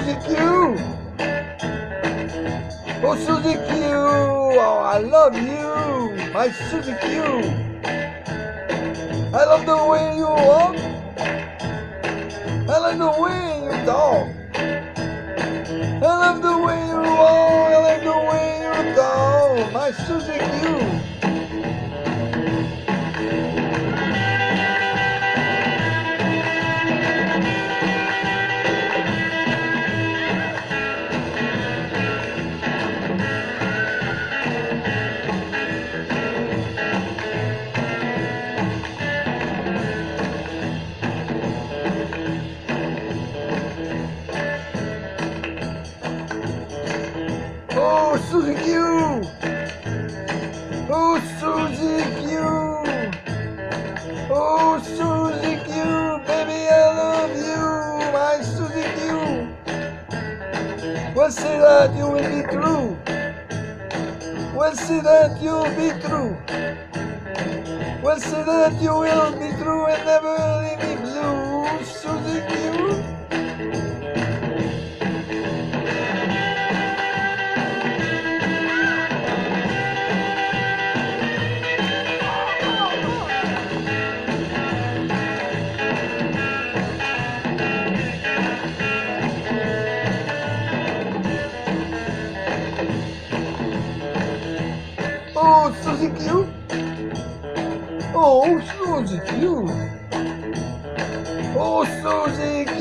Suzie Q. Oh, Suzie Q. Oh, I love you, my Suzie Q. I love the way you walk. I like the way you talk. I love the way you walk. I like the way you talk, my Suzie Q. Oh, Suzie Q! Oh, Suzie Q! Oh, Suzie Q! Baby, I love you, my Suzie Q! Well, say that you will be true. Well, say that you'll be true. Well, say that you will be true and never leave me blue, Suzie Q! Oh, Suzie Q! Oh, Suzie Q! Oh, Suzie Q!